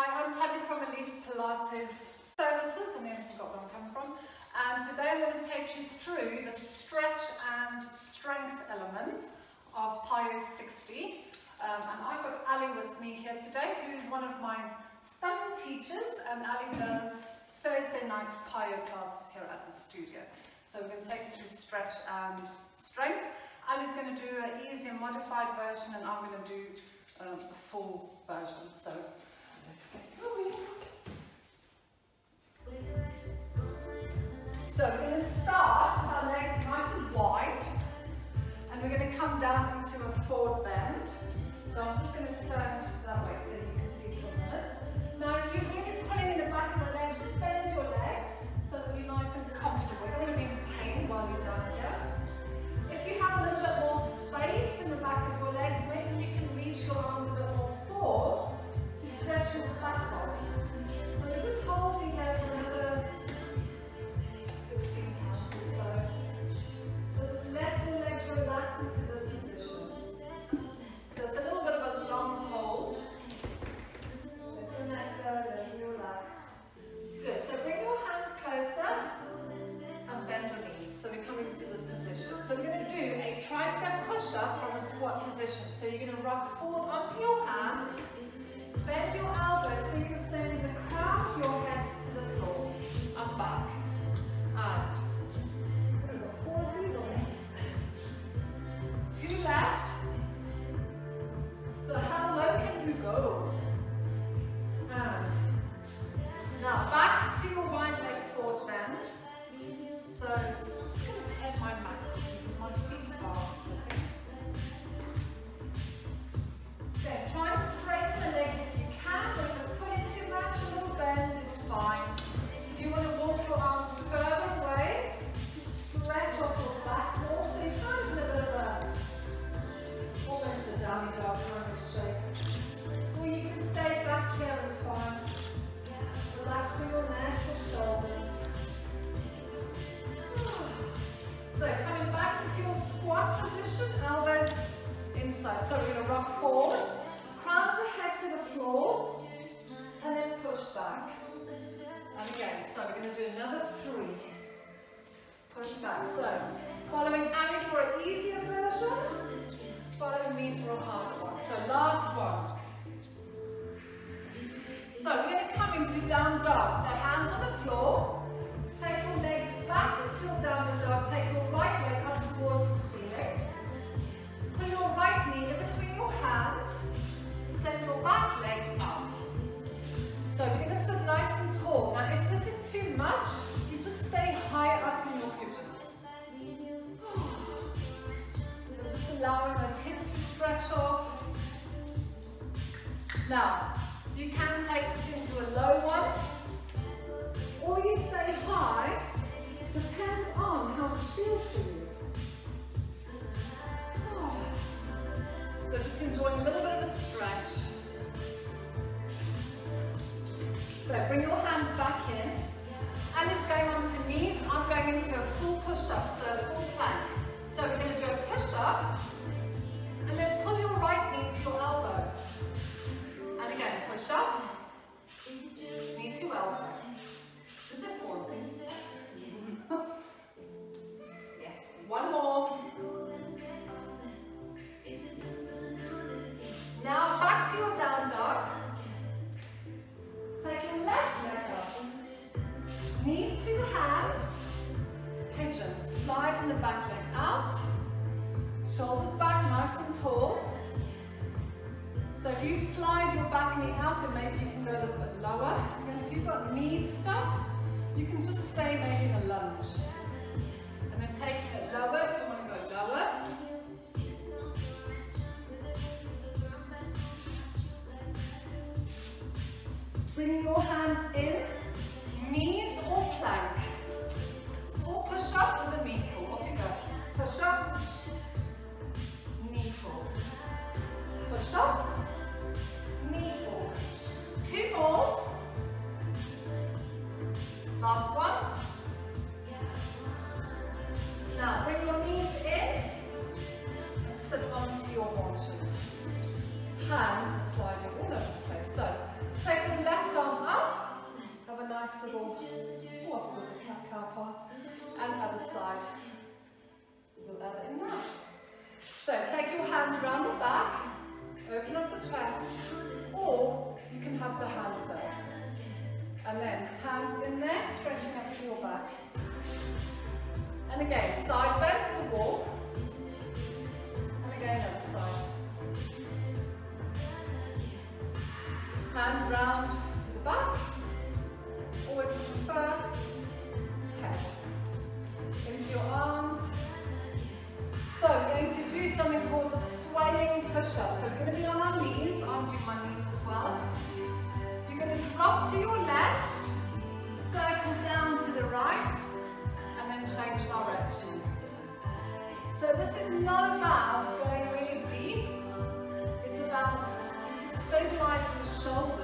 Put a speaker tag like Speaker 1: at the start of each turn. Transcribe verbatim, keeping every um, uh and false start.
Speaker 1: Hi, I'm Tabby from Elite Pilates Services. I nearly forgot where I'm coming from. And today I'm going to take you through the stretch and strength element of Pyo sixty. Um, and I've got Ali with me here today, who's one of my stunning teachers, and Ali does Thursday night Pyo classes here at the studio. So we're going to take you through stretch and strength. Ali's going to do an easy and modified version, and I'm going to do um, a full version. So let's get going. So we're going to start with our legs nice and wide, and we're going to come down into a forward bend. So I'm just going to stand that way so you can see for a minute. Now if you're really pulling in the back of the legs, just bend your legs so that you're nice and comfortable. You don't want to be in pain while you're down here. If you have a little bit more space in the back of your legs, maybe you can reach your arms a bit more forward to stretch your back off. So we're just holding here for another sixteen counts or so. So just let the legs relax into this position. So it's a little bit of a long hold. Let your neck go, let you relax. Good. So bring your hands closer and bend your knees. So we're coming to this position. So we're going to do a tricep push-up from a squat position. So you're going to rock forward onto your hands, bend your elbows so you can send the crown of your head to the floor and back. And we've got four of these on there. Two left. So how low can you go? And now back to your wide leg forward bend. So I'm just going to take my mat because my feet are slipping. Then try and straighten the legs if you can. If it's putting too much, a little bend is fine. If you want to walk your arms further away, to stretch off your back more, so you're kind of in a bit of a, almost a dummy dog kind of shape. Or you can stay back here, it's fine. Relaxing your neck, your shoulders. So coming back into your squat position, elbows inside. So we're going to rock forward, crown of the head to the floor, and then push back. And again, so we're going to do another three. Push back. So following Ali for an easier version, following me for a harder one. So last one. So we're going to come into down dog. So hands on the floor. Take your legs back until down the dog. Take your right leg up towards the ceiling. Put your right knee in between your hands. Send your back leg out. So you're going to sit nice and tall. Now if this is too much, you just stay higher up in your pigeon. So just allowing those hips to stretch off. Now, you can take this into a low one, or you stay high, depends on how it feels for you. Oh. So just enjoying a little bit of a stretch. So bring your hands back in, and it's going on to knees. I'm going into a full push-up, so a full plank. So we're going to do a push-up, and then pull your right knee to your elbow. And again, push up, knee to elbow. Is it four, please? Yes, one more. Now back to your down dog. Take your left leg up. Knee to the hands. Pigeon. Slide in the back leg out. Shoulders back nice and tall. So if you slide your back knee out, then maybe you can go a little bit lower. And if you've got knee stuff, you can just stay maybe in a lunge. And then taking it lower if you want to go lower. Bringing your hands in, knees or plank. Or push up with a knee pull. Off you go. Push up, knee pull. Push up. Knee pull. Two more. Last one. Now bring your knees in and sit onto your haunches. Hands are sliding all over the place. So take the left hands around the back, open up the chest, or you can have the hands there. And then hands in there, stretching up through your back. And again, side bend to the wall. And again, other side. Hands round to the back, or if you prefer, head. Into your arms. So we're going to do something called the swaying push-up. So we're going to be on our knees. I'm doing my knees as well. You're going to drop to your left, circle down to the right, and then change direction. So this is not about going really deep. It's about stabilizing the shoulders